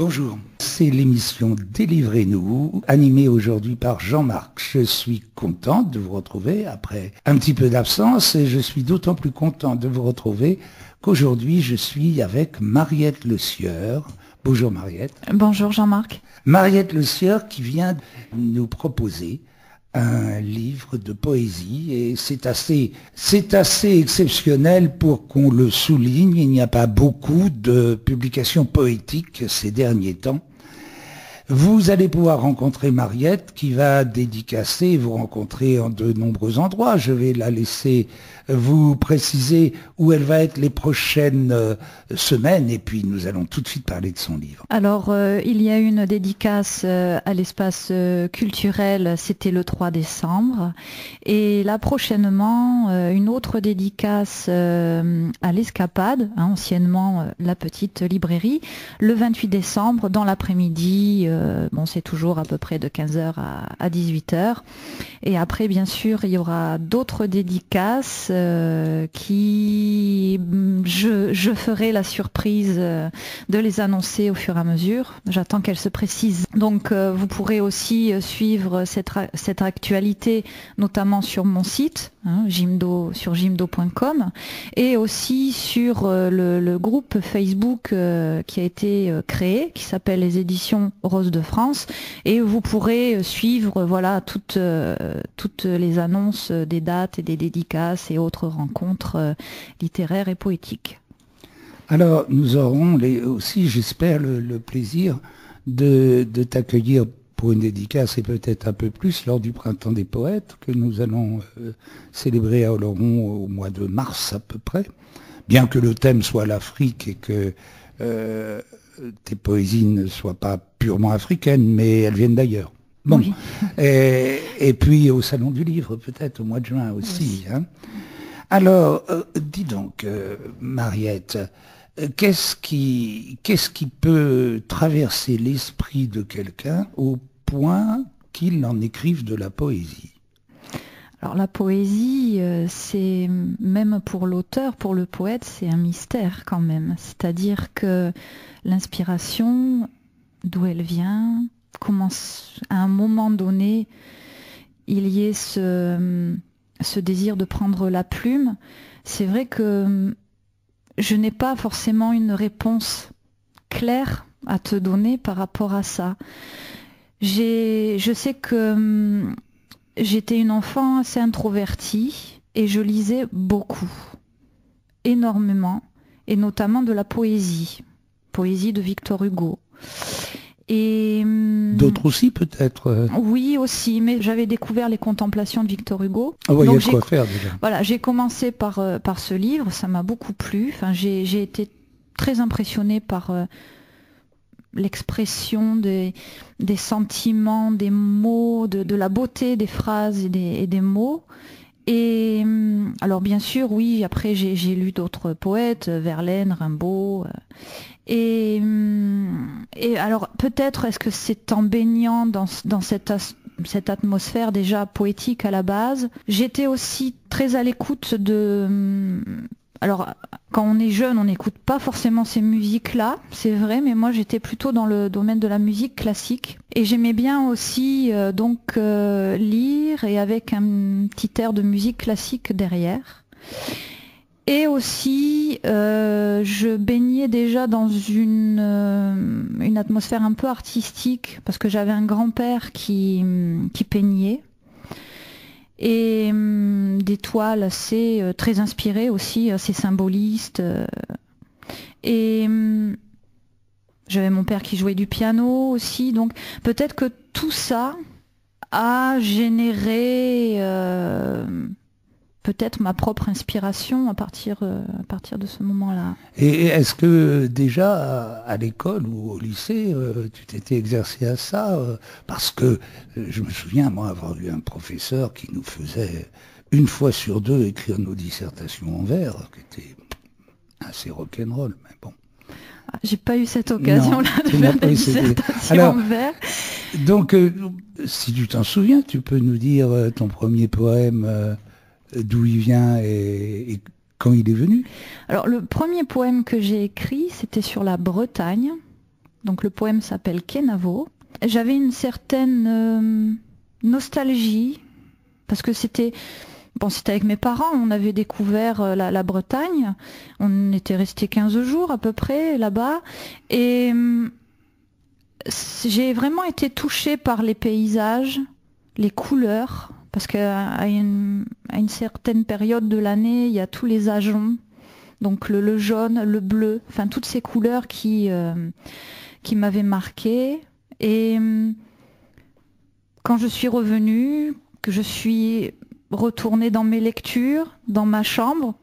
Bonjour, c'est l'émission Délivrez-nous, animée aujourd'hui par Jean-Marc. Je suis content de vous retrouver après un petit peu d'absence et je suis d'autant plus content de vous retrouver qu'aujourd'hui je suis avec Mariette Le Sieur. Bonjour Mariette. Bonjour Jean-Marc. Mariette Le Sieur qui vient nous proposer un livre de poésie et c'est assez exceptionnel pour qu'on le souligne. Il n'y a pas beaucoup de publications poétiques ces derniers temps. Vous allez pouvoir rencontrer Mariette qui va dédicacer et vous rencontrer en de nombreux endroits. Je vais la laisser vous préciser où elle va être les prochaines semaines et puis nous allons tout de suite parler de son livre. Alors, il y a une dédicace à l'espace culturel, c'était le 3 décembre. Et là, prochainement, une autre dédicace à l'Escapade, anciennement la petite librairie, le 28 décembre, dans l'après-midi. Bon, c'est toujours à peu près de 15h à 18h. Et après, bien sûr, il y aura d'autres dédicaces qui, je ferai la surprise de les annoncer au fur et à mesure. J'attends qu'elles se précisent. Donc, vous pourrez aussi suivre cette actualité, notamment sur mon site, sur gimdo.com, et aussi sur le groupe Facebook qui a été créé, qui s'appelle les éditions Rose de France, et vous pourrez suivre toutes les annonces des dates et des dédicaces et autres rencontres littéraires et poétiques. Alors nous aurons aussi, j'espère, le plaisir de t'accueillir pour une dédicace et peut-être un peu plus lors du Printemps des Poètes que nous allons célébrer à Oloron au mois de mars à peu près, bien que le thème soit l'Afrique et que tes poésies ne soient pas purement africaines, mais elles viennent d'ailleurs. Bon, oui. Et puis au Salon du Livre, peut-être au mois de juin aussi. Hein. Alors, dis donc, Mariette, qu'est-ce qui peut traverser l'esprit de quelqu'un au point qu'il en écrive de la poésie? Alors la poésie, c'est même pour l'auteur, pour le poète, c'est un mystère quand même. C'est-à-dire que l'inspiration, d'où elle vient, comment à un moment donné, il y ait ce désir de prendre la plume. C'est vrai que je n'ai pas forcément une réponse claire à te donner par rapport à ça. Je sais que j'étais une enfant assez introvertie et je lisais beaucoup, énormément, et notamment de la poésie de Victor Hugo. Et d'autres aussi peut-être. Oui aussi, mais j'avais découvert les Contemplations de Victor Hugo. Ah oui, il y a de quoi faire déjà. Voilà, j'ai commencé par ce livre, ça m'a beaucoup plu. Enfin, j'ai été très impressionnée par l'expression des sentiments, des mots, de la beauté des phrases et des mots. Et alors bien sûr, oui, après j'ai lu d'autres poètes, Verlaine, Rimbaud. Et alors peut-être est-ce que c'est en baignant dans cette atmosphère déjà poétique à la base. J'étais aussi très à l'écoute alors, quand on est jeune, on n'écoute pas forcément ces musiques-là, c'est vrai, mais moi j'étais plutôt dans le domaine de la musique classique. Et j'aimais bien aussi lire et avec un petit air de musique classique derrière. Et aussi, je baignais déjà dans une atmosphère un peu artistique, parce que j'avais un grand-père qui peignait. Et des toiles très inspirées aussi, assez symbolistes. Et j'avais mon père qui jouait du piano aussi, donc peut-être que tout ça a généré peut-être ma propre inspiration à partir de ce moment-là. Et est-ce que déjà à l'école ou au lycée, tu t'étais exercé à ça parce que je me souviens, moi, avoir eu un professeur qui nous faisait une fois sur deux écrire nos dissertations en vers, qui était assez rock'n'roll, mais bon. J'ai pas eu cette occasion-là de faire des dissertations en vers. Donc, si tu t'en souviens, tu peux nous dire ton premier poème, d'où il vient et quand il est venu? Alors, le premier poème que j'ai écrit, c'était sur la Bretagne. Donc le poème s'appelle Kenavo. J'avais une certaine nostalgie, parce que c'était avec mes parents, on avait découvert la Bretagne, on était resté 15 jours à peu près là-bas, et j'ai vraiment été touchée par les paysages, les couleurs, parce qu'à une certaine période de l'année, il y a tous les ajoncs, donc le jaune, le bleu, enfin toutes ces couleurs qui m'avaient marquée. Et quand je suis revenue, que je suis retournée dans mes lectures, dans ma chambre,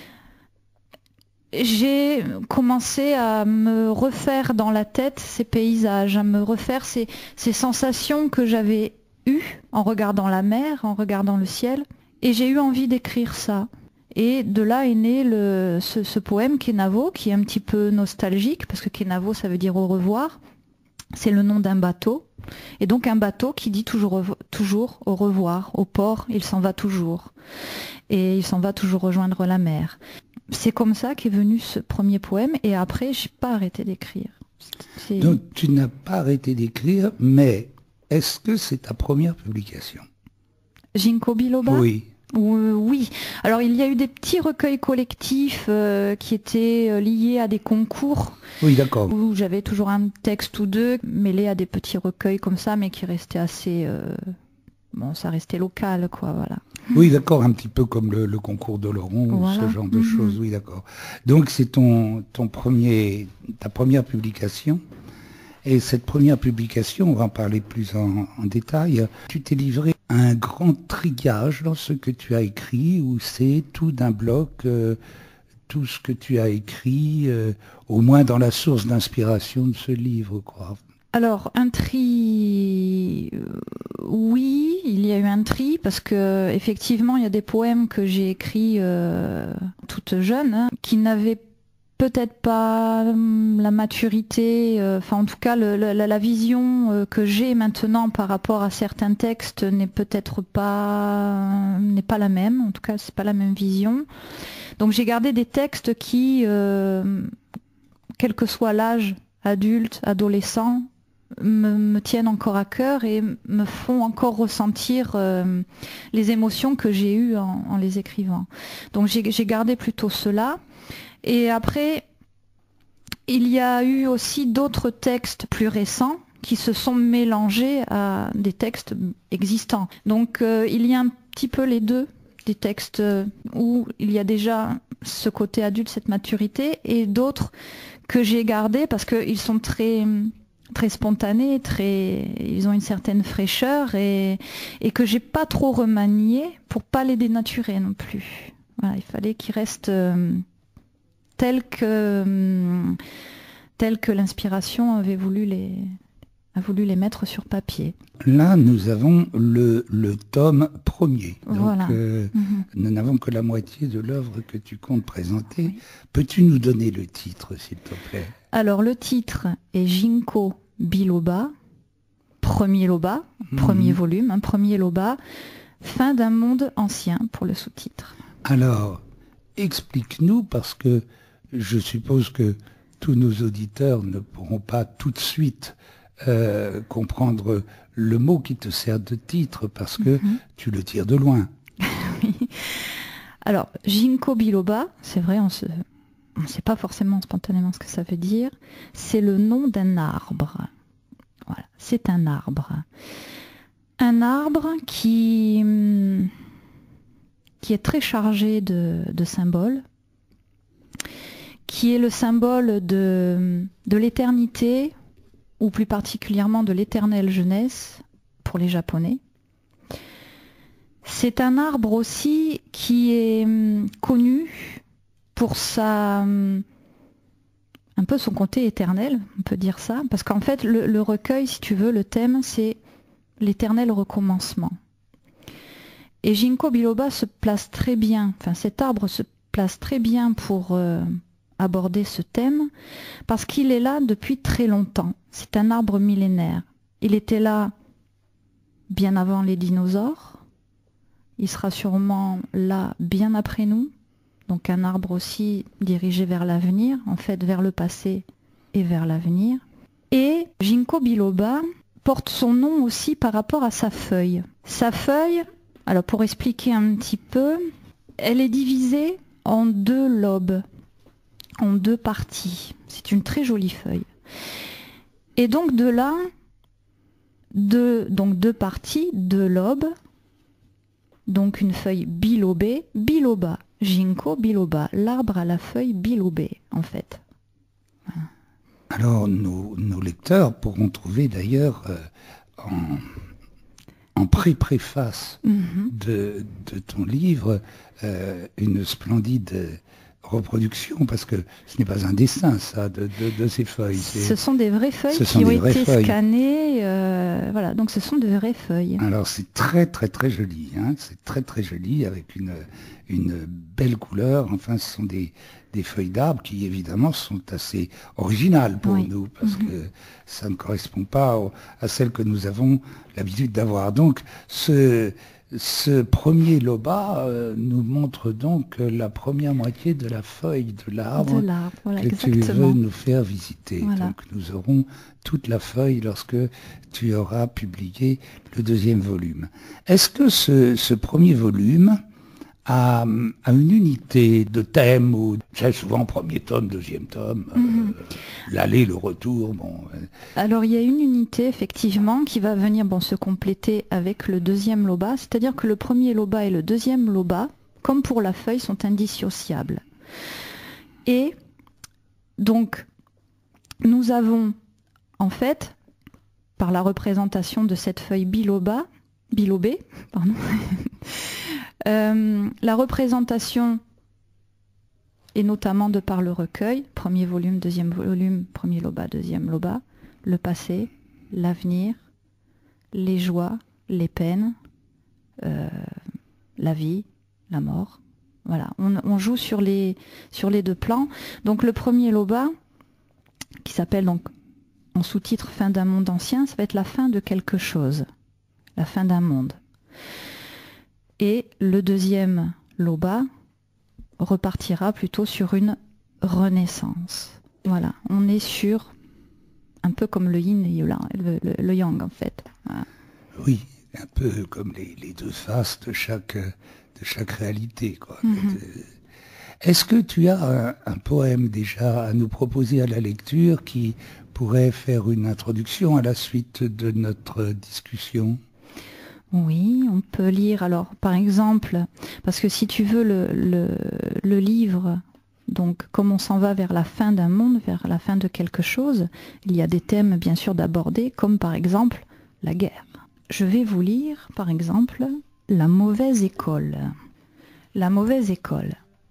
j'ai commencé à me refaire dans la tête ces paysages, à me refaire ces sensations que j'avais eues en regardant la mer, en regardant le ciel. Et j'ai eu envie d'écrire ça. Et de là est né ce poème Kenavo, qui est un petit peu nostalgique, parce que Kenavo, ça veut dire au revoir. C'est le nom d'un bateau. Et donc un bateau qui dit toujours au revoir. Au port, il s'en va toujours. Et il s'en va toujours rejoindre la mer. C'est comme ça qu'est venu ce premier poème. Et après, j'ai pas arrêté d'écrire. Donc tu n'as pas arrêté d'écrire, mais est-ce que c'est ta première publication? Ginkgo biloba? Oui. Oui. Alors il y a eu des petits recueils collectifs qui étaient liés à des concours. Oui, d'accord. Où j'avais toujours un texte ou deux mêlés à des petits recueils comme ça, mais qui restaient assez... Bon, ça restait local, quoi, voilà. Oui, d'accord, un petit peu comme le concours de Laurent, voilà. Ce genre de choses, oui, d'accord. Donc c'est ta première publication. Et cette première publication, on va en parler plus en détail, tu t'es livré à un grand triage dans ce que tu as écrit, où c'est tout d'un bloc, tout ce que tu as écrit, au moins dans la source d'inspiration de ce livre, quoi. Alors, un tri, oui, il y a eu un tri, parce que effectivement, il y a des poèmes que j'ai écrits toute jeune, hein, qui n'avaient peut-être pas la maturité, enfin en tout cas la vision que j'ai maintenant par rapport à certains textes n'est peut-être pas la même, en tout cas c'est pas la même vision. Donc j'ai gardé des textes qui, quel que soit l'âge, adulte, adolescent, me tiennent encore à cœur et me font encore ressentir les émotions que j'ai eues en les écrivant. Donc j'ai gardé plutôt cela. Et après, il y a eu aussi d'autres textes plus récents qui se sont mélangés à des textes existants. Donc il y a un petit peu les deux, des textes où il y a déjà ce côté adulte, cette maturité, et d'autres que j'ai gardés parce qu'ils sont très spontanés, ils ont une certaine fraîcheur et que j'ai pas trop remanié pour pas les dénaturer non plus. Voilà, il fallait qu'ils restent tel que l'inspiration avait voulu les mettre sur papier. Là, nous avons le tome premier. Donc, voilà. Nous n'avons que la moitié de l'œuvre que tu comptes présenter. Oui. Peux-tu nous donner le titre, s'il te plaît? Alors, le titre est Ginkgo biloba, premier loba, premier volume, un premier loba, fin d'un monde ancien pour le sous-titre. Alors, explique-nous, parce que je suppose que tous nos auditeurs ne pourront pas tout de suite comprendre le mot qui te sert de titre, parce que tu le tires de loin. Oui. Alors, Ginkgo biloba, c'est vrai, on ne sait pas forcément spontanément ce que ça veut dire. C'est le nom d'un arbre. Voilà, c'est un arbre. Un arbre qui est très chargé de symboles, qui est le symbole de l'éternité, ou plus particulièrement de l'éternelle jeunesse pour les Japonais. C'est un arbre aussi qui est connu pour un peu son côté éternel, on peut dire ça, parce qu'en fait le recueil, si tu veux, le thème, c'est l'éternel recommencement. Et Ginkgo biloba se place très bien, enfin cet arbre se place très bien pour aborder ce thème, parce qu'il est là depuis très longtemps. C'est un arbre millénaire. Il était là bien avant les dinosaures, il sera sûrement là bien après nous, donc un arbre aussi dirigé vers l'avenir, en fait vers le passé et vers l'avenir. Et Ginkgo biloba porte son nom aussi par rapport à sa feuille. Sa feuille, alors pour expliquer un petit peu, elle est divisée en 2 lobes, en 2 parties. C'est une très jolie feuille. Et donc de là, 2 parties, 2 lobes, donc une feuille bilobée, biloba, Ginkgo biloba, l'arbre à la feuille bilobée en fait. Voilà. Alors nos lecteurs pourront trouver d'ailleurs en préface de ton livre une splendide reproduction, parce que ce n'est pas un dessin, ça, de ces feuilles. Ce sont des vraies feuilles qui ont été scannées, voilà, donc ce sont de vraies feuilles. Alors c'est très très très joli, hein, c'est très très joli, avec une belle couleur. Enfin, ce sont des feuilles d'arbres qui évidemment sont assez originales pour nous, parce que ça ne correspond pas à celles que nous avons l'habitude d'avoir. Donc ce premier loba nous montre donc la première moitié de la feuille de l'arbre voilà, que exactement. tu veux nous faire visiter. Voilà. Donc nous aurons toute la feuille lorsque tu auras publié le 2e volume. Est-ce que ce premier volume a une unité de thème, ou très souvent 1er tome, 2e tome, l'aller, le retour, bon. Alors il y a une unité effectivement qui va venir se compléter avec le 2e loba, c'est-à-dire que le premier loba et le 2e loba, comme pour la feuille, sont indissociables. Et donc nous avons en fait, par la représentation de cette feuille bilobée, pardon, la représentation, et notamment de par le recueil, 1er volume, 2e volume, 1er loba, 2e loba, le passé, l'avenir, les joies, les peines, la vie, la mort. Voilà, on joue sur les 2 plans. Donc le 1er loba, qui s'appelle donc en sous-titre Fin d'un monde ancien, ça va être la fin de quelque chose, la fin d'un monde. Et le 2e loba repartira plutôt sur une renaissance. Voilà, on est sur un peu comme le yin et le yang en fait. Voilà. Oui, un peu comme les 2 faces de chaque réalité, quoi. Est-ce que tu as un poème déjà à nous proposer à la lecture qui pourrait faire une introduction à la suite de notre discussion ? Oui, on peut lire, alors par exemple, parce que si tu veux le livre, donc comme on s'en va vers la fin d'un monde, vers la fin de quelque chose, il y a des thèmes bien sûr d'aborder, comme par exemple la guerre. Je vais vous lire par exemple La mauvaise école. La mauvaise école.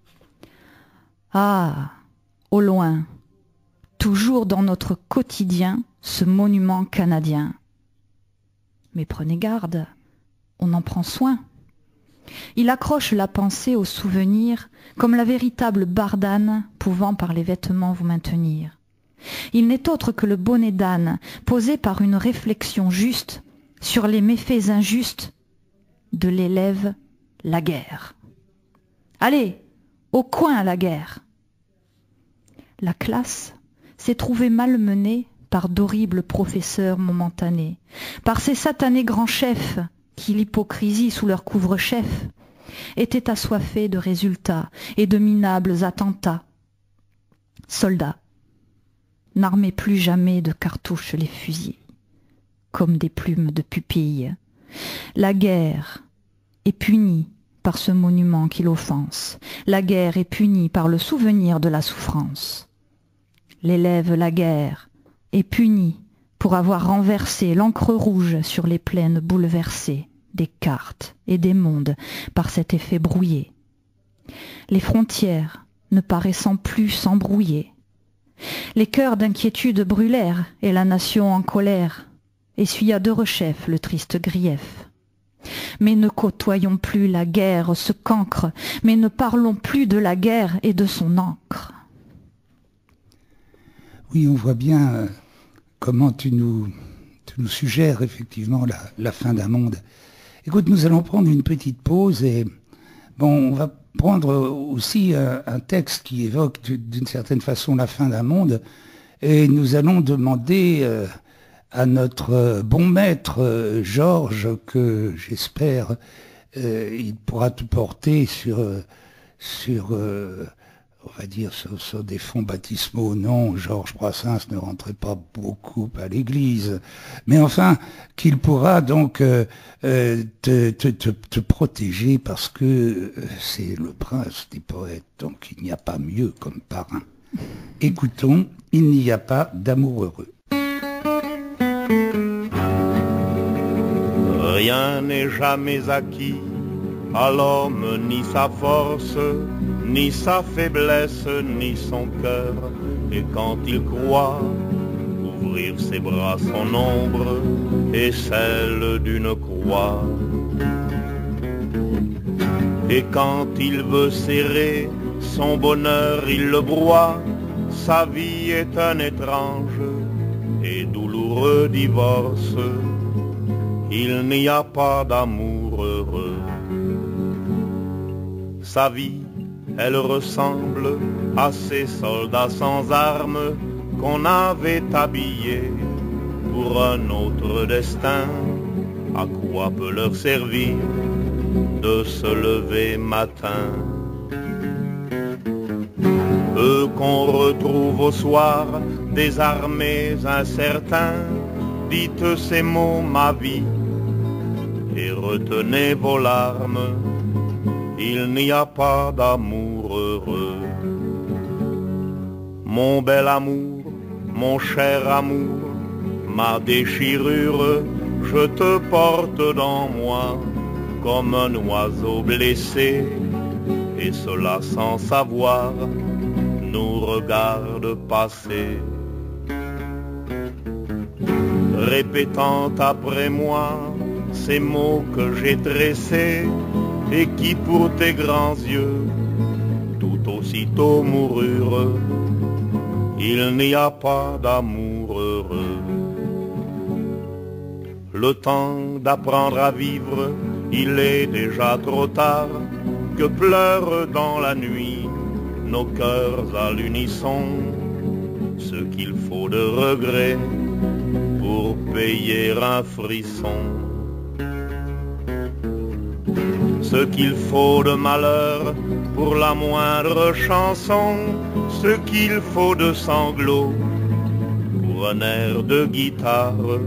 Ah, au loin, toujours dans notre quotidien, ce monument canadien. Mais prenez garde, on en prend soin. Il accroche la pensée au souvenir comme la véritable bardane pouvant par les vêtements vous maintenir. Il n'est autre que le bonnet d'âne posé par une réflexion juste sur les méfaits injustes de l'élève la guerre. Allez, au coin la guerre. La classe s'est trouvée malmenée par d'horribles professeurs momentanés, par ces satanés grands chefs qui, l'hypocrisie sous leur couvre-chef, étaient assoiffés de résultats et de minables attentats. Soldats, n'armez plus jamais de cartouches les fusils, comme des plumes de pupilles. La guerre est punie par ce monument qui l'offense. La guerre est punie par le souvenir de la souffrance. L'élève la guerre est puni pour avoir renversé l'encre rouge sur les plaines bouleversées des cartes et des mondes par cet effet brouillé. Les frontières ne paraissant plus s'embrouiller. Les cœurs d'inquiétude brûlèrent et la nation en colère essuya de rechef le triste grief. Mais ne côtoyons plus la guerre, ce cancre, mais ne parlons plus de la guerre et de son encre. Oui, on voit bien comment tu nous suggères effectivement la fin d'un monde. Écoute, nous allons prendre une petite pause et bon, on va prendre aussi un texte qui évoque d'une certaine façon la fin d'un monde, et nous allons demander à notre bon maître Georges, que j'espère il pourra te porter on va dire, sur des fonds baptismaux. Non, Georges Brassens ne rentrait pas beaucoup à l'église. Mais enfin, qu'il pourra donc te protéger, parce que c'est le prince des poètes, donc il n'y a pas mieux comme parrain. Écoutons, il n'y a pas d'amour heureux. Rien n'est jamais acquis à l'homme, ni sa force, ni sa faiblesse, ni son cœur. Et quand il croit ouvrir ses bras, son ombre est celle d'une croix. Et quand il veut serrer son bonheur, il le broie. Sa vie est un étrange et douloureux divorce. Il n'y a pas d'amour heureux. Sa vie, elle ressemble à ces soldats sans armes qu'on avait habillés pour un autre destin. À quoi peut leur servir de se lever matin? Eux qu'on retrouve au soir désarmés, incertains, dites ces mots, ma vie, et retenez vos larmes. Il n'y a pas d'amour heureux. Mon bel amour, mon cher amour, ma déchirure, je te porte dans moi comme un oiseau blessé, et cela sans savoir nous regarde passer. Répétant après moi ces mots que j'ai tressés et qui pour tes grands yeux tout aussitôt moururent. Il n'y a pas d'amour heureux. Le temps d'apprendre à vivre, il est déjà trop tard, que pleurent dans la nuit nos cœurs à l'unisson. Ce qu'il faut de regret pour payer un frisson. Ce qu'il faut de malheur pour la moindre chanson. Ce qu'il faut de sanglots pour un air de guitare.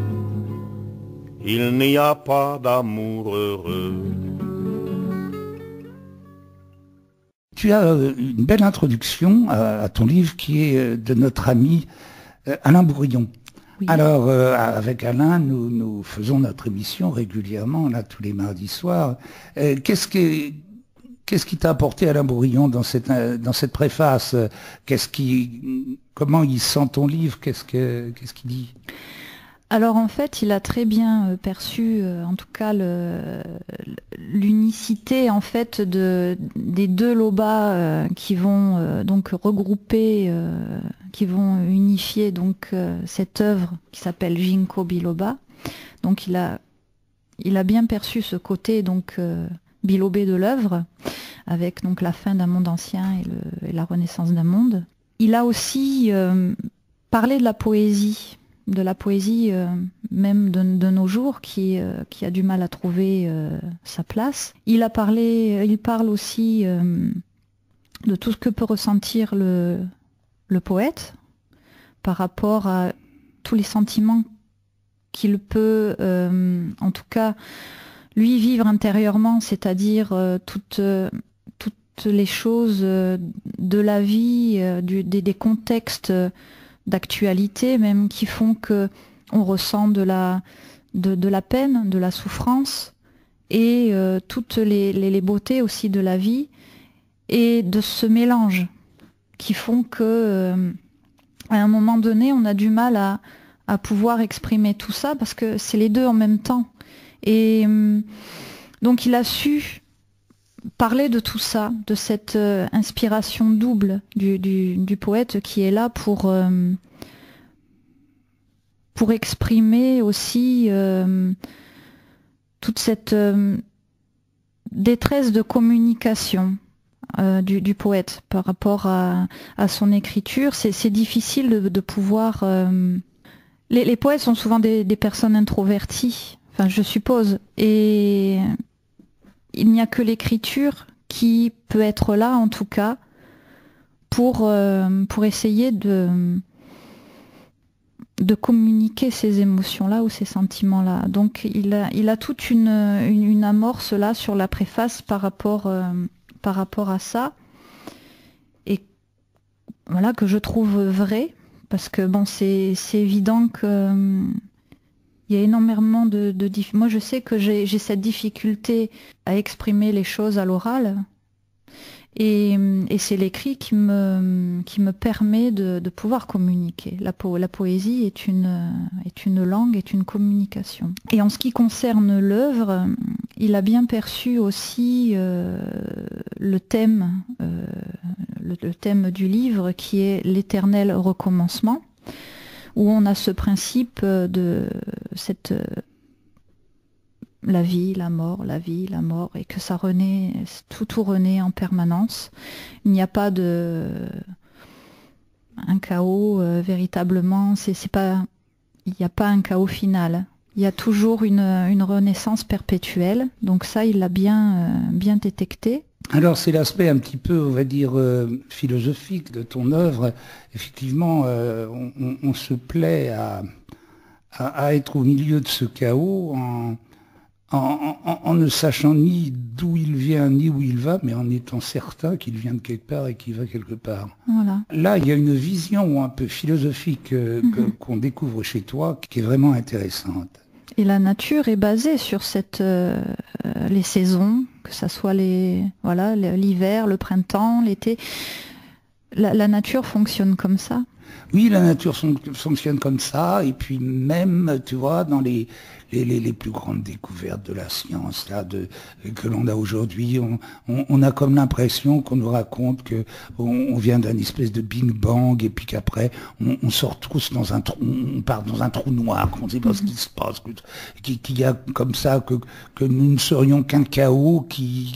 Il n'y a pas d'amour heureux. Tu as une belle introduction à ton livre qui est de notre ami Alain Bourillon. Oui. Alors, avec Alain, nous faisons notre émission régulièrement, là, tous les mardis soirs. Qu'est-ce qui t'a apporté Alain Bourillon dans cette préface? Comment il sent ton livre? Qu'est-ce qu'il dit? Alors en fait, il a très bien perçu, en tout cas, l'unicité en fait des deux lobas qui vont donc regrouper, qui vont unifier donc cette œuvre qui s'appelle Ginkgo biloba. Donc il a bien perçu ce côté donc bilobé de l'œuvre, avec donc la fin d'un monde ancien et la renaissance d'un monde. Il a aussi parlé de la poésie. Même de nos jours qui a du mal à trouver sa place. Il parle aussi de tout ce que peut ressentir le poète par rapport à tous les sentiments qu'il peut, en tout cas, lui vivre intérieurement, c'est-à-dire toutes les choses de la vie, des contextes d'actualité même qui font que on ressent de la peine, de la souffrance et toutes les beautés aussi de la vie et de ce mélange qui font que à un moment donné on a du mal à pouvoir exprimer tout ça parce que c'est les deux en même temps et donc il a su parler de tout ça, de cette inspiration double du poète qui est là pour exprimer aussi toute cette détresse de communication du poète par rapport à son écriture. C'est difficile de pouvoir... Les poètes sont souvent des personnes introverties, enfin je suppose, et il n'y a que l'écriture qui peut être là en tout cas pour essayer de communiquer ces émotions-là ou ces sentiments-là. Donc il a toute une amorce là sur la préface par rapport à ça, et voilà, que je trouve vrai, parce que bon, c'est évident que il y a énormément moi je sais que j'ai cette difficulté à exprimer les choses à l'oral. Et c'est l'écrit qui me permet de pouvoir communiquer. La poésie est une langue, est une communication. Et en ce qui concerne l'œuvre, il a bien perçu aussi le thème du livre, qui est l'éternel recommencement, où on a ce principe de cette... la vie, la mort, et que ça renaît, tout renaît en permanence. Il n'y a pas un chaos véritablement, il n'y a pas un chaos final. Il y a toujours une renaissance perpétuelle, donc ça, il l'a bien détecté. Alors c'est l'aspect un petit peu, on va dire, philosophique de ton œuvre. Effectivement, on se plaît à être au milieu de ce chaos en ne sachant ni d'où il vient ni où il va, mais en étant certain qu'il vient de quelque part et qu'il va quelque part. Voilà. Là, il y a une vision un peu philosophique qu'on découvre chez toi, qui est vraiment intéressante. Et la nature est basée sur les saisons, que ça soit l'hiver, le printemps, l'été. La nature fonctionne comme ça. Oui, la nature fonctionne comme ça, et puis même, tu vois, dans les plus grandes découvertes de la science que l'on a aujourd'hui, on a comme l'impression qu'on nous raconte que on vient d'un espèce de Big Bang, et puis qu'après on sort tous dans un trou, on part dans un trou noir, qu'on ne sait pas ce qui se passe, qu'il y a comme ça que nous ne serions qu'un chaos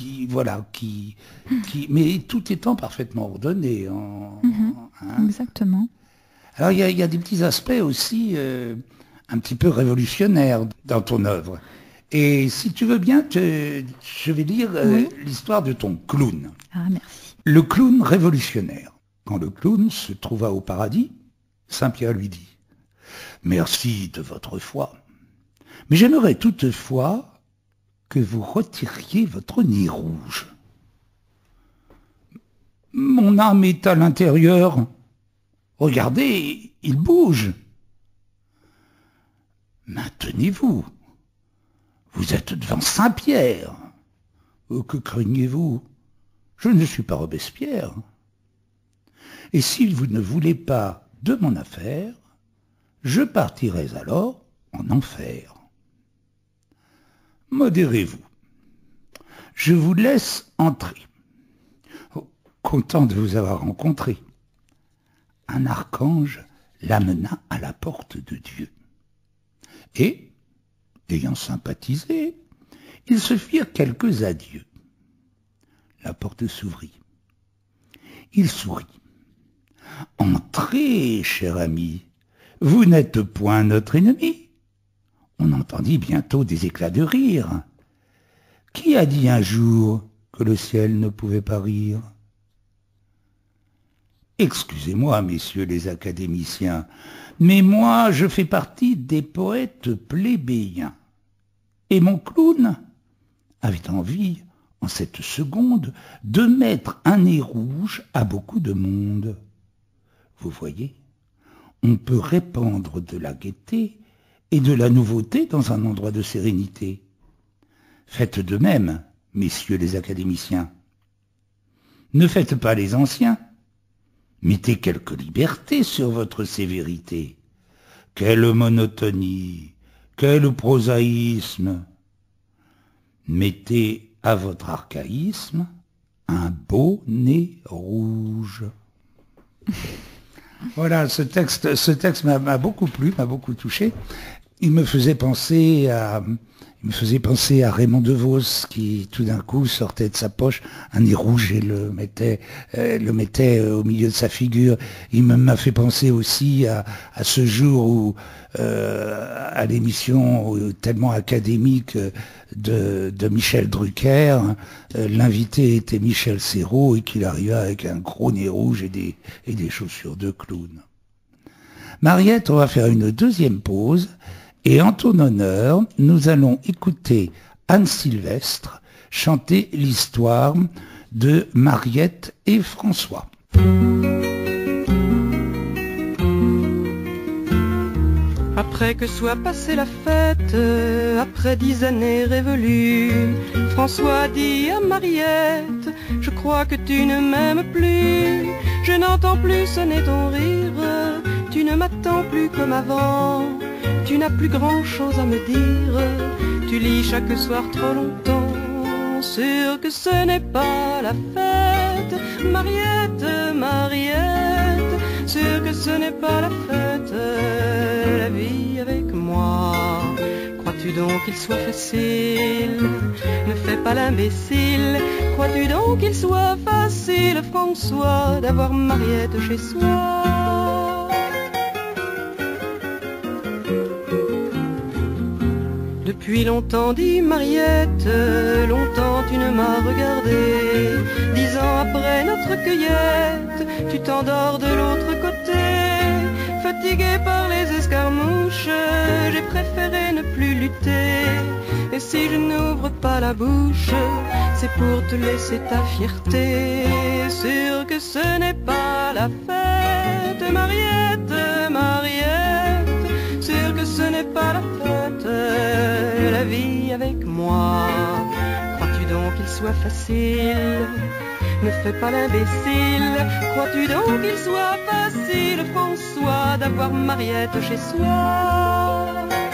mais tout étant parfaitement ordonné. Exactement. Alors il y a des petits aspects aussi un petit peu révolutionnaires dans ton œuvre. Et si tu veux bien, je vais lire l'histoire de ton clown. Ah, merci. Le clown révolutionnaire. Quand le clown se trouva au paradis, Saint Pierre lui dit « Merci de votre foi, mais j'aimerais toutefois que vous retiriez votre nez rouge. Mon âme est à l'intérieur. Regardez, il bouge. Maintenez-vous. Vous êtes devant Saint-Pierre. Que craignez-vous? Je ne suis pas Robespierre. Et si vous ne voulez pas de mon affaire, je partirai alors en enfer. Modérez-vous. Je vous laisse entrer. Content de vous avoir rencontré. Un archange l'amena à la porte de Dieu. Et, ayant sympathisé, ils se firent quelques adieux. La porte s'ouvrit. Il sourit. « Entrez, cher ami, vous n'êtes point notre ennemi. » On entendit bientôt des éclats de rire. Qui a dit un jour que le ciel ne pouvait pas rire? Excusez-moi, messieurs les académiciens, mais moi je fais partie des poètes plébéiens. Et mon clown avait envie, en cette seconde, de mettre un nez rouge à beaucoup de monde. Vous voyez, on peut répandre de la gaieté et de la nouveauté dans un endroit de sérénité. Faites de même, messieurs les académiciens. Ne faites pas les anciens. Mettez quelque liberté sur votre sévérité. Quelle monotonie, quel prosaïsme. Mettez à votre archaïsme un beau nez rouge. Voilà, ce texte m'a beaucoup plu, m'a beaucoup touché. il me faisait penser à Raymond DeVos qui tout d'un coup sortait de sa poche un nez rouge et le mettait au milieu de sa figure. Il m'a fait penser aussi à ce jour où à l'émission tellement académique de Michel Drucker, l'invité était Michel Serrault et qu'il arriva avec un gros nez rouge et des chaussures de clown. Mariette, on va faire une deuxième pause. Et en ton honneur, nous allons écouter Anne Sylvestre chanter l'histoire de Mariette et François. Après que soit passée la fête, après 10 années révolues, François dit à Mariette, je crois que tu ne m'aimes plus, je n'entends plus sonner ton rire, tu ne m'attends plus comme avant. Tu n'as plus grand chose à me dire, tu lis chaque soir trop longtemps, sûr que ce n'est pas la fête, Mariette, Mariette, sûr que ce n'est pas la fête, la vie avec moi. Crois-tu donc qu'il soit facile, ne fais pas l'imbécile, crois-tu donc qu'il soit facile, François, d'avoir Mariette chez soi? Depuis longtemps, dit Mariette, longtemps tu ne m'as regardé. 10 ans après notre cueillette, tu t'endors de l'autre côté. Fatigué par les escarmouches, j'ai préféré ne plus lutter. Et si je n'ouvre pas la bouche, c'est pour te laisser ta fierté. Sûr que ce n'est pas la fête, Mariette, Mariette, sûr que ce n'est pas la fête, la vie avec moi. Crois-tu donc qu'il soit facile, ne fais pas l'imbécile, crois-tu donc qu'il soit facile, François, d'avoir Mariette chez soi?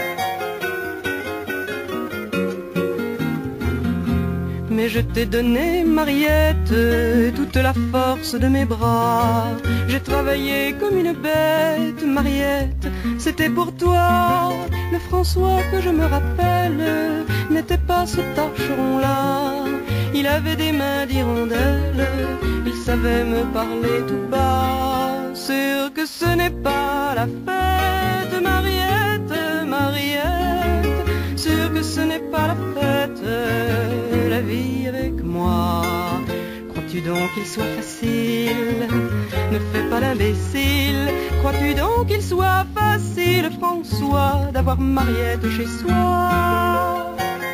Mais je t'ai donné, Mariette, toute la force de mes bras. J'ai travaillé comme une bête, Mariette, c'était pour toi. Le François que je me rappelle n'était pas ce tâcheron-là. Il avait des mains d'hirondelle, il savait me parler tout bas. Sûr que ce n'est pas la fête, Mariette, Mariette, sûr que ce n'est pas la fête, la vie avec moi. Crois-tu donc qu'il soit facile, ne fais pas l'imbécile, crois-tu donc qu'il soit facile, François, d'avoir Mariette chez soi?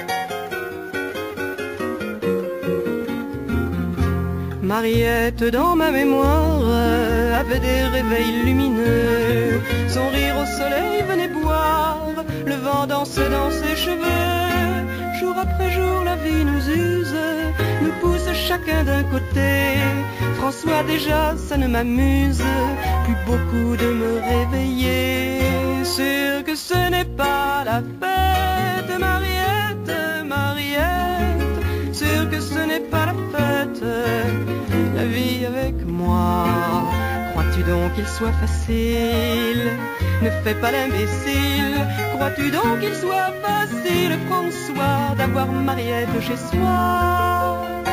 Mariette, dans ma mémoire, avait des réveils lumineux. Son rire au soleil venait boire, le vent dansait dans ses cheveux. Jour après jour, la vie nous use, nous pousse chacun d'un côté. François, déjà, ça ne m'amuse plus beaucoup de me réveiller. Sûr que ce n'est pas la fête, Mariette, Mariette, sûr que ce n'est pas la fête, la vie avec moi. Crois-tu donc qu'il soit facile, ne fais pas l'imbécile, crois-tu donc qu'il soit facile, François, d'avoir Mariette chez soi?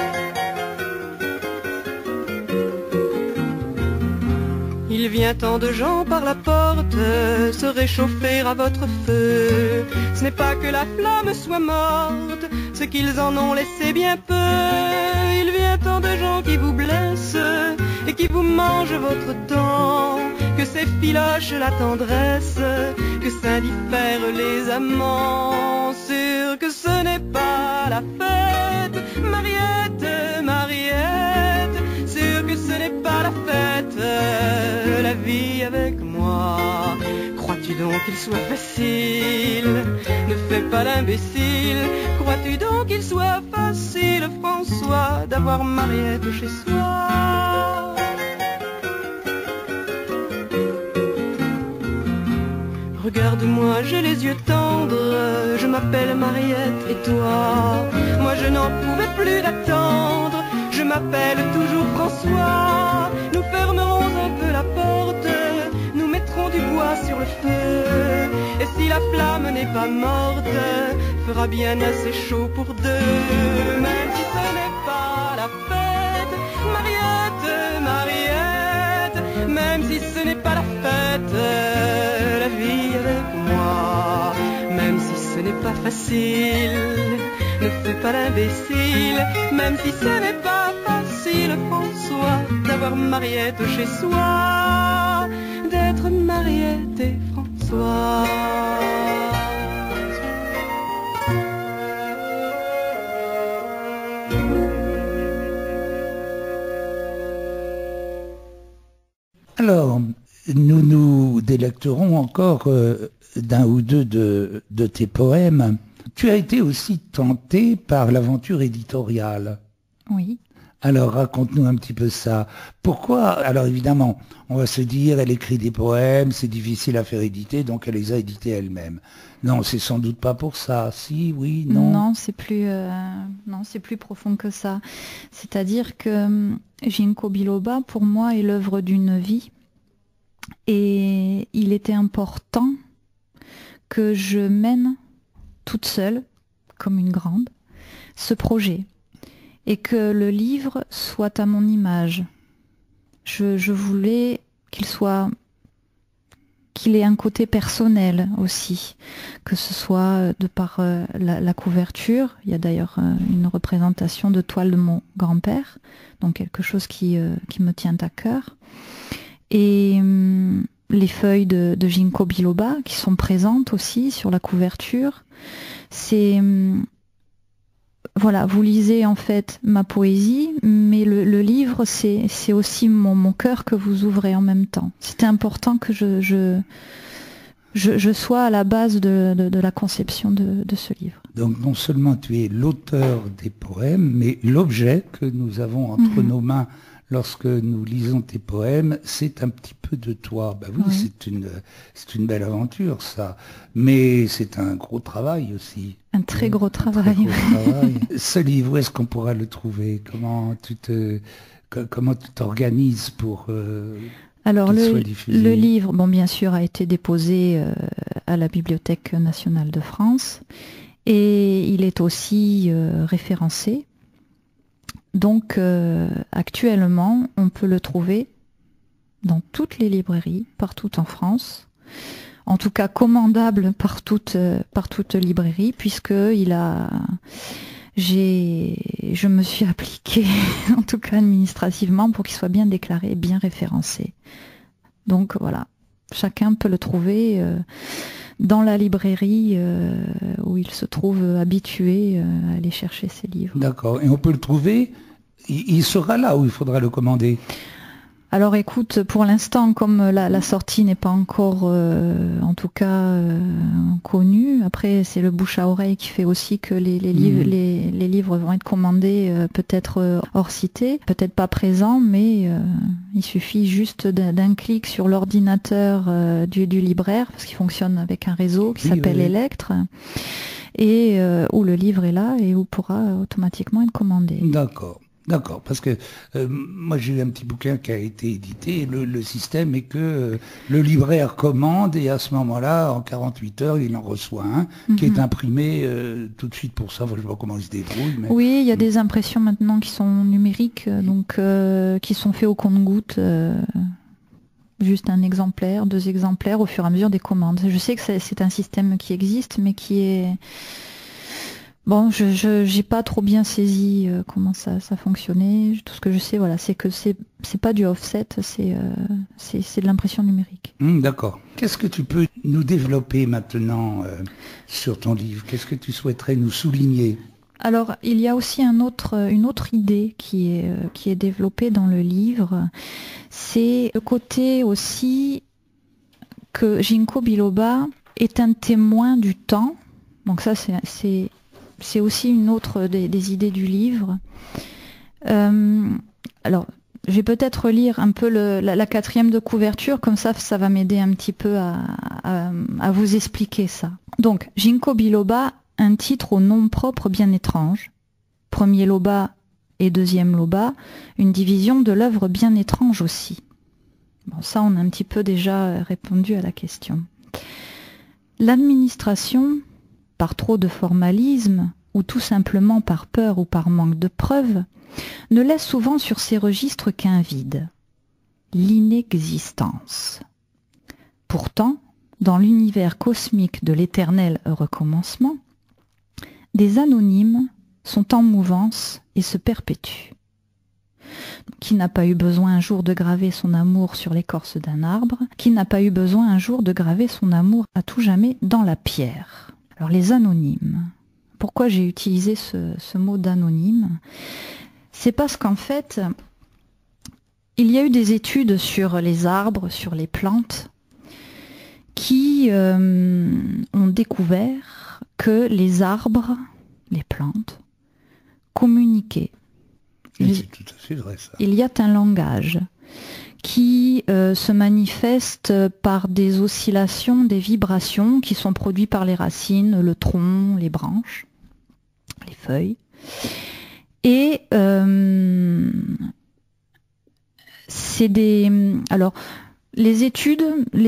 Il vient tant de gens par la porte se réchauffer à votre feu. Ce n'est pas que la flamme soit morte, c'est qu'ils en ont laissé bien peu. Il vient tant de gens qui vous blessent et qui vous mangent votre temps, que s'effiloche la tendresse, que s'indiffèrent les amants. Sûr que ce n'est pas la fête, Mariette, Mariette, sûr que ce n'est pas la fête, la vie avec moi. Crois-tu donc qu'il soit facile, ne fais pas l'imbécile, crois-tu donc qu'il soit facile, François, d'avoir Mariette chez soi? Regarde-moi, j'ai les yeux tendres, je m'appelle Mariette et toi? Moi je n'en pouvais plus d'attendre, je m'appelle toujours François. Nous fermerons un peu la porte, nous mettrons du bois sur le feu, et si la la flamme n'est pas morte, fera bien assez chaud pour deux. Même si ce n'est pas la fête, Mariette, Mariette, même si ce n'est pas la fête, la vie avec moi. Même si ce n'est pas facile, ne fais pas l'imbécile. Même si ce n'est pas facile, François, d'avoir Mariette chez soi, d'être Mariette et François. Alors, nous nous délecterons encore d'un ou deux de tes poèmes. Tu as été aussi tenté par l'aventure éditoriale. Oui. Alors, raconte-nous un petit peu ça. Pourquoi? Alors, évidemment, on va se dire, elle écrit des poèmes, c'est difficile à faire éditer, donc elle les a édités elle-même. Non, c'est sans doute pas pour ça. Si, oui, non? Non, c'est plus profond que ça. C'est-à-dire que Ginkgo biloba, pour moi, est l'œuvre d'une vie. Et il était important que je mène toute seule, comme une grande, ce projet. Et que le livre soit à mon image. Je voulais qu'il ait un côté personnel aussi, que ce soit de par la couverture. Il y a d'ailleurs une représentation de toile de mon grand-père, donc quelque chose qui me tient à cœur. Et les feuilles de Ginkgo biloba qui sont présentes aussi sur la couverture. C'est voilà, vous lisez en fait ma poésie, mais le livre c'est aussi mon cœur que vous ouvrez en même temps. C'était important que je sois à la base de la conception de ce livre. Donc non seulement tu es l'auteur des poèmes, mais l'objet que nous avons entre nos mains lorsque nous lisons tes poèmes, c'est un petit peu de toi. Ben oui, c'est une belle aventure, ça. Mais c'est un gros travail aussi. Un très gros travail. Ce livre, où est-ce qu'on pourra le trouver? Comment tu t'organises pour Alors qu'il soit diffusé? Le livre, bon, bien sûr, a été déposé à la Bibliothèque nationale de France et il est aussi référencé. Donc actuellement, on peut le trouver dans toutes les librairies, partout en France. En tout cas, commandable par toute librairie, puisque je me suis appliquée, en tout cas administrativement, pour qu'il soit bien déclaré, bien référencé. Donc voilà, chacun peut le trouver dans la librairie où il se trouve habitué à aller chercher ses livres. D'accord, et on peut le trouver, il sera là où il faudra le commander? Alors écoute, pour l'instant, comme la sortie n'est pas encore, en tout cas, connue, après c'est le bouche à oreille qui fait aussi que les livres vont être commandés peut-être hors cité, peut-être pas présents, mais il suffit juste d'un clic sur l'ordinateur du libraire, parce qu'il fonctionne avec un réseau qui s'appelle Electre, et où le livre est là et où pourra automatiquement être commandé. D'accord. D'accord, parce que moi j'ai eu un petit bouquin qui a été édité, et le système est que le libraire commande et à ce moment-là, en 48 heures, il en reçoit un qui est imprimé tout de suite pour ça. Enfin, je ne sais pas comment il se débrouille. Mais... Oui, il y a des impressions maintenant qui sont numériques, donc qui sont faits au compte-gouttes. Juste un exemplaire, 2 exemplaires au fur et à mesure des commandes. Je sais que c'est un système qui existe, mais qui est... Bon, je n'ai pas trop bien saisi comment ça fonctionnait. Tout ce que je sais, voilà, c'est que c'est pas du offset, c'est de l'impression numérique. D'accord. Qu'est-ce que tu peux nous développer maintenant sur ton livre? Qu'est-ce que tu souhaiterais nous souligner? Alors, il y a aussi une autre idée qui est développée dans le livre. C'est le côté aussi que Ginkgo biloba est un témoin du temps. Donc ça, c'est aussi une autre des idées du livre. Alors, je vais peut-être lire un peu la 4e de couverture, comme ça va m'aider un petit peu à vous expliquer ça. Donc, Ginkgo biloba, un titre au nom propre bien étrange. Premier loba et deuxième loba, une division de l'œuvre bien étrange aussi. Bon, ça, on a un petit peu déjà répondu à la question. L'administration, par trop de formalisme, ou tout simplement par peur ou par manque de preuves, ne laisse souvent sur ces registres qu'un vide, l'inexistence. Pourtant, dans l'univers cosmique de l'éternel recommencement, des anonymes sont en mouvance et se perpétuent. Qui n'a pas eu besoin un jour de graver son amour sur l'écorce d'un arbre? Qui n'a pas eu besoin un jour de graver son amour à tout jamais dans la pierre? Alors les anonymes. Pourquoi j'ai utilisé ce mot d'anonyme? C'est parce qu'en fait, il y a eu des études sur les arbres, sur les plantes, qui ont découvert que les arbres, les plantes, communiquaient. C'est tout à fait vrai, ça. Il y a un langage qui se manifeste par des oscillations, des vibrations qui sont produites par les racines, le tronc, les branches, les feuilles. Et c'est des... Alors, les études,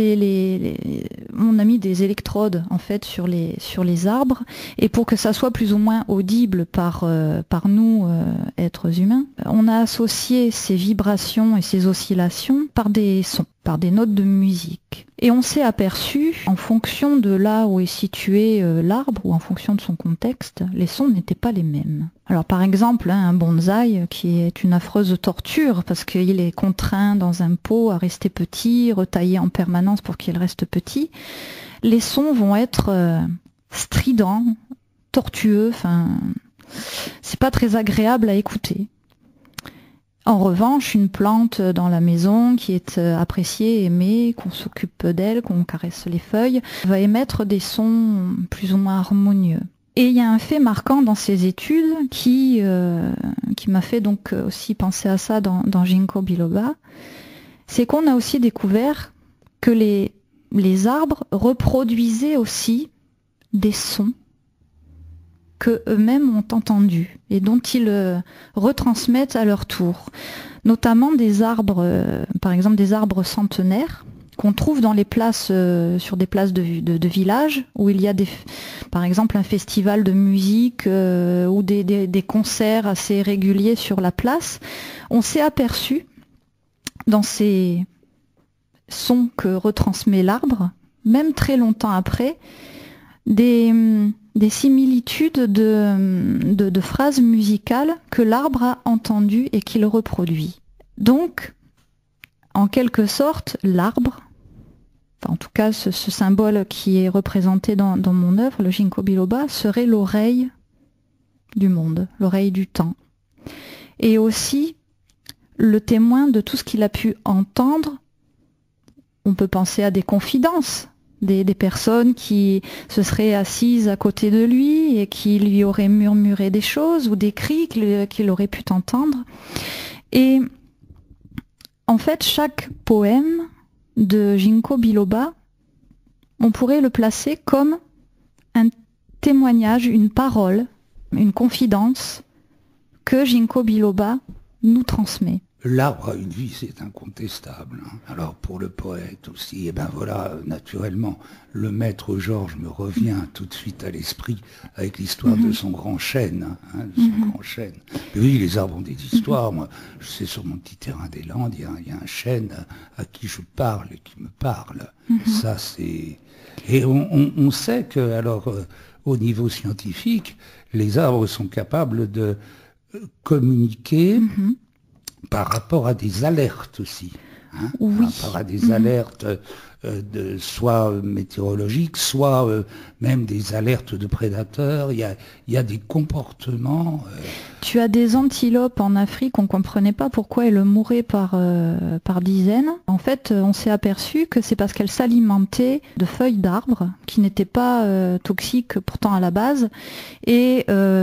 on a mis des électrodes en fait sur les arbres, et pour que ça soit plus ou moins audible par nous, êtres humains, on a associé ces vibrations et ces oscillations par des sons, par des notes de musique. Et on s'est aperçu, en fonction de là où est situé l'arbre, ou en fonction de son contexte, les sons n'étaient pas les mêmes. Alors par exemple, un bonsaï qui est une affreuse torture parce qu'il est contraint dans un pot à rester petit, retaillé en permanence pour qu'il reste petit, les sons vont être stridents, tortueux, enfin, c'est pas très agréable à écouter. En revanche, une plante dans la maison qui est appréciée, aimée, qu'on s'occupe d'elle, qu'on caresse les feuilles, va émettre des sons plus ou moins harmonieux. Et il y a un fait marquant dans ces études qui m'a fait donc aussi penser à ça dans Ginkgo biloba, c'est qu'on a aussi découvert que les arbres reproduisaient aussi des sons que eux-mêmes ont entendus et dont ils retransmettent à leur tour. Notamment des arbres, par exemple des arbres centenaires, qu'on trouve dans les places, sur des places de villages, où il y a par exemple un festival de musique ou des concerts assez réguliers sur la place. On s'est aperçu, dans ces sons que retransmet l'arbre, même très longtemps après, des similitudes de phrases musicales que l'arbre a entendues et qu'il reproduit. Donc, en quelque sorte, l'arbre, enfin, en tout cas ce symbole qui est représenté dans mon œuvre, le Ginkgo biloba, serait l'oreille du monde, l'oreille du temps. Et aussi le témoin de tout ce qu'il a pu entendre. On peut penser à des confidences, des personnes qui se seraient assises à côté de lui et qui lui auraient murmuré des choses ou des cris qu'il aurait pu entendre. Et en fait, chaque poème de Ginkgo biloba, on pourrait le placer comme un témoignage, une parole, une confidence que Ginkgo biloba nous transmet. L'arbre a une vie, c'est incontestable. Alors pour le poète aussi, et ben voilà, naturellement, le maître Georges me revient tout de suite à l'esprit avec l'histoire de son grand chêne. Grand chêne. Et oui, les arbres ont des histoires. Moi, je sais, sur mon petit terrain des Landes, il y a un chêne à qui je parle et qui me parle. Ça, c'est... Et on sait que, alors, au niveau scientifique, les arbres sont capables de communiquer par rapport à des alertes aussi. Oui. Par rapport à des alertes soit météorologiques, soit même des alertes de prédateurs. Il y a des comportements... Tu as des antilopes en Afrique, on ne comprenait pas pourquoi elles mouraient par dizaines. En fait, on s'est aperçu que c'est parce qu'elles s'alimentaient de feuilles d'arbres qui n'étaient pas toxiques pourtant à la base. Et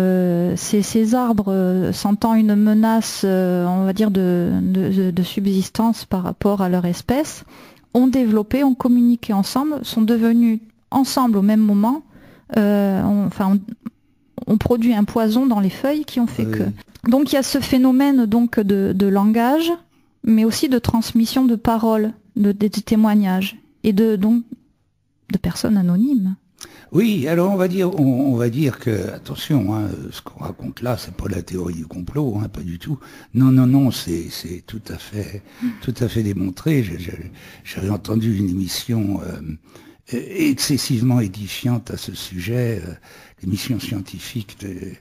ces arbres, sentant une menace, on va dire, de subsistance par rapport à leur espèce, ont développé, ont communiqué ensemble, sont devenus ensemble au même moment, on produit un poison dans les feuilles qui ont fait que... Donc il y a ce phénomène donc de langage, mais aussi de transmission de paroles, des témoignages, et donc personnes anonymes. Oui, alors on va dire que, attention, hein, ce qu'on raconte là, c'est pas la théorie du complot, hein, pas du tout. Non, c'est tout à fait démontré. J'ai entendu une émission excessivement édifiante à ce sujet, l'émission scientifique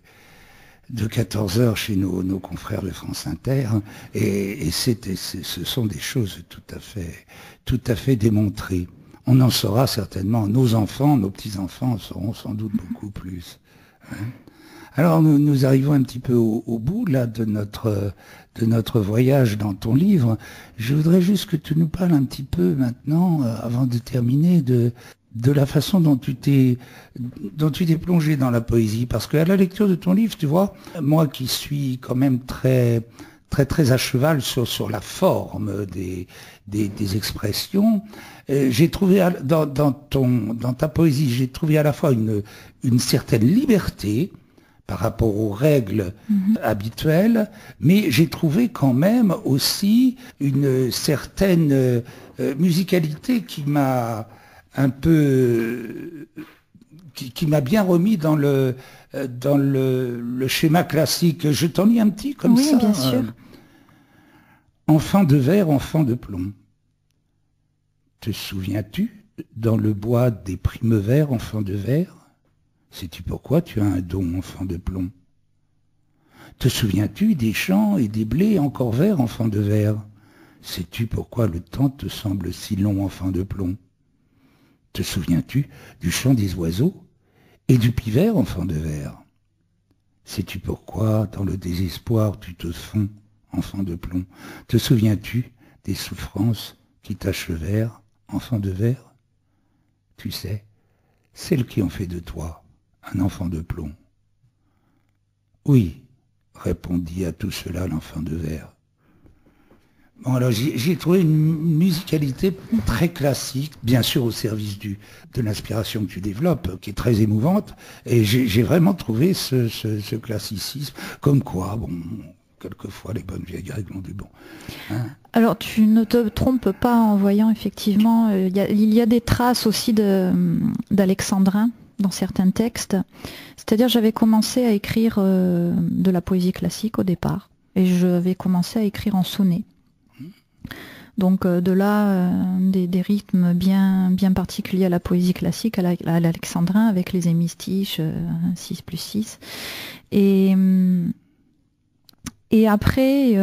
de 14 heures chez nos confrères de France Inter, et ce sont des choses tout à fait démontrées. On en saura certainement, nos enfants, nos petits-enfants en sauront sans doute beaucoup plus. Hein. Alors nous arrivons un petit peu au bout là de notre voyage dans ton livre. Je voudrais juste que tu nous parles un petit peu maintenant, avant de terminer, de la façon dont tu t'es plongé dans la poésie. Parce qu'à la lecture de ton livre, tu vois, moi qui suis quand même très à cheval sur la forme des expressions, j'ai trouvé dans ta poésie, j'ai trouvé à la fois une certaine liberté par rapport aux règles habituelles, mais j'ai trouvé quand même aussi une certaine musicalité qui m'a un peu qui m'a bien remis dans le schéma classique. Je t'en lis un petit comme ça. Oui, bien sûr. Enfant de verre, enfant de plomb. Te souviens-tu, dans le bois des primevères, enfant de verre? Sais-tu pourquoi tu as un don, enfant de plomb? Te souviens-tu des champs et des blés encore verts, enfant de verre? Sais-tu pourquoi le temps te semble si long, enfant de plomb? Te souviens-tu du chant des oiseaux et du pivert, enfant de verre? Sais-tu pourquoi, dans le désespoir, tu te fonds, enfant de plomb? Te souviens-tu des souffrances qui t'achevèrent, enfant de verre? Tu sais, celles qui ont fait de toi un enfant de plomb. Oui, répondit à tout cela l'enfant de verre. Bon, alors j'ai trouvé une musicalité très classique, bien sûr au service de l'inspiration que tu développes, qui est très émouvante, et j'ai vraiment trouvé ce classicisme, comme quoi, bon, quelquefois les bonnes vieilles règles ont du bon. Hein? Alors tu ne te trompes pas en voyant effectivement, il y a des traces aussi d'alexandrin dans certains textes, c'est-à-dire j'avais commencé à écrire de la poésie classique au départ, et je vais commencer à écrire en sonnet. Donc de là, des rythmes bien particuliers à la poésie classique, à l'alexandrin, avec les hémistiches, 6+6. Et après,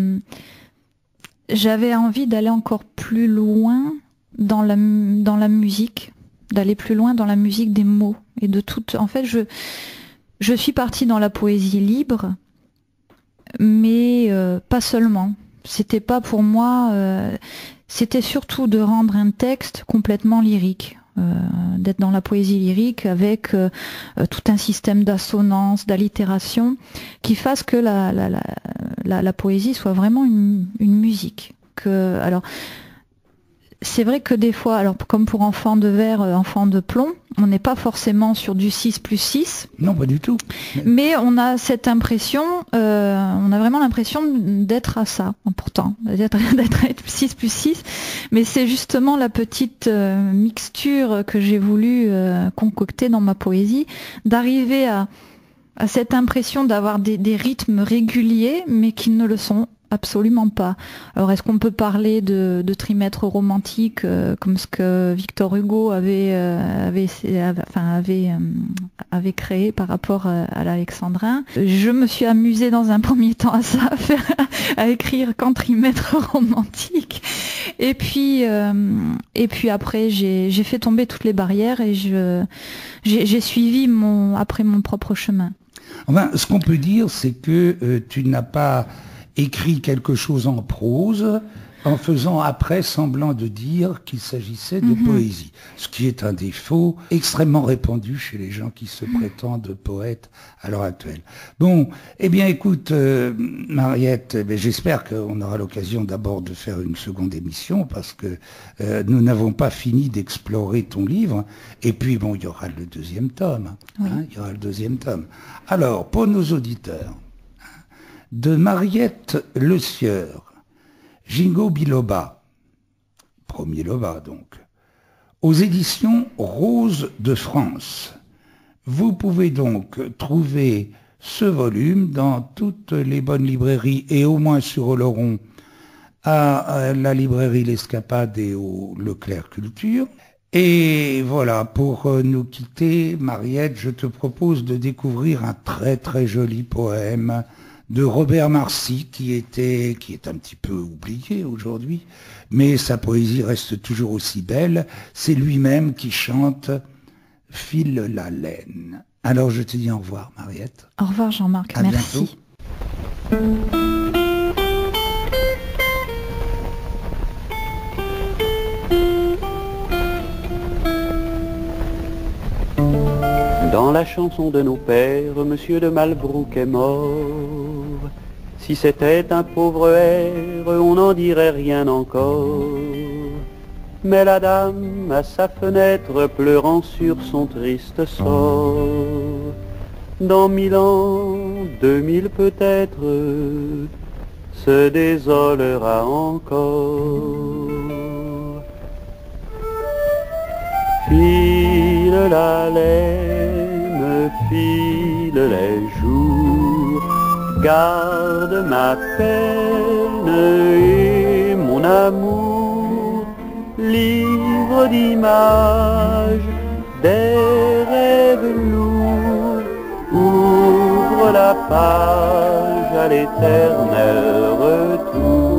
j'avais envie d'aller encore plus loin dans la musique, d'aller plus loin dans la musique des mots et de tout. En fait, je suis partie dans la poésie libre, mais pas seulement. C'était pas pour moi, c'était surtout de rendre un texte complètement lyrique, d'être dans la poésie lyrique avec tout un système d'assonance, d'allitération, qui fasse que la poésie soit vraiment une musique. Alors, c'est vrai que des fois, alors comme pour enfant de verre, enfant de plomb, on n'est pas forcément sur du 6+6. Non, pas du tout. Mais on a cette impression, on a vraiment l'impression d'être à ça, pourtant, d'être 6+6. Mais c'est justement la petite mixture que j'ai voulu concocter dans ma poésie, d'arriver à cette impression d'avoir des rythmes réguliers, mais qui ne le sont absolument pas. Alors est-ce qu'on peut parler de trimètre romantique comme ce que Victor Hugo avait créé par rapport à l'alexandrin? Je me suis amusée dans un premier temps à ça, à écrire qu'en trimètre romantique. Et puis après j'ai fait tomber toutes les barrières et j'ai suivi mon propre chemin. Enfin, ce qu'on peut dire, c'est que tu n'as pas écrit quelque chose en prose en faisant après semblant de dire qu'il s'agissait de poésie, ce qui est un défaut extrêmement répandu chez les gens qui se prétendent poètes à l'heure actuelle. Bon, eh bien écoute, Mariette, j'espère qu'on aura l'occasion d'abord de faire une seconde émission parce que nous n'avons pas fini d'explorer ton livre, et puis bon, il y aura le deuxième tome. Oui. Hein, il y aura le deuxième tome. Alors, pour nos auditeurs, de Mariette Le Sieur, Jingo Biloba, premier Loba donc, aux éditions Rose de France. Vous pouvez donc trouver ce volume dans toutes les bonnes librairies et au moins sur Oloron à la librairie L'Escapade et au Leclerc Culture. Et voilà, pour nous quitter, Mariette, je te propose de découvrir un très très joli poème de Robert Marcy qui est un petit peu oublié aujourd'hui, mais sa poésie reste toujours aussi belle. C'est lui-même qui chante « File la laine ». Alors je te dis au revoir, Mariette. Au revoir, Jean-Marc. À Merci. Bientôt. Dans la chanson de nos pères, Monsieur de Malbrouck est mort. Si c'était un pauvre air, on n'en dirait rien encore. Mais la dame, à sa fenêtre, pleurant sur son triste sort, dans 1000 ans, 2000 peut-être, se désolera encore. File la laine, file les jours, garde ma peine et mon amour, livre d'images, des rêves lourds, ouvre la page à l'éternel retour.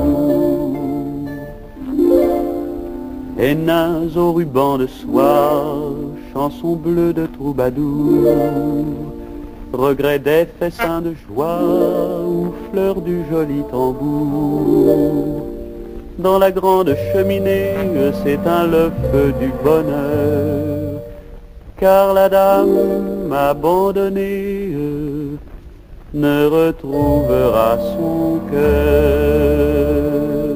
Et nains au ruban de soie, chansons bleues de troubadour, regrets des fessins de joie ou fleurs du joli tambour. Dans la grande cheminée s'éteint le feu du bonheur, car la dame abandonnée ne retrouvera son cœur.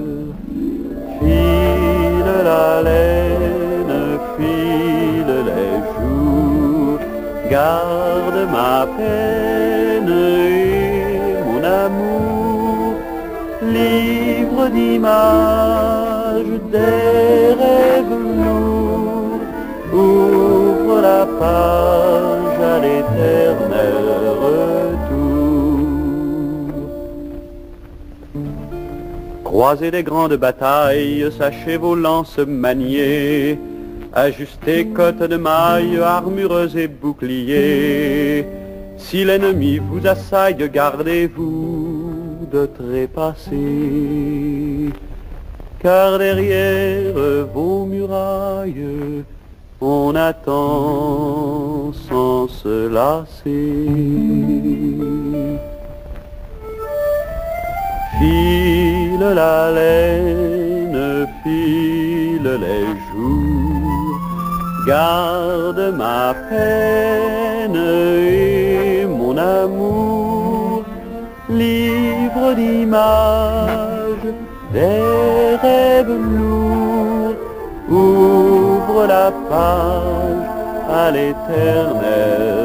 File la laine, file les jours, garde ma peine et mon amour, livre d'images, des rêves lourds, ouvre la page à l'éternel retour. Croisez des grandes batailles, sachez vos lances manier, ajustez côtes de mailles, armures et boucliers. Si l'ennemi vous assaille, gardez-vous de trépasser, car derrière vos murailles, on attend sans se lasser. File la laine, file les jours, garde ma peine et mon amour, livre d'images, des rêves lourds, ouvre la page à l'éternel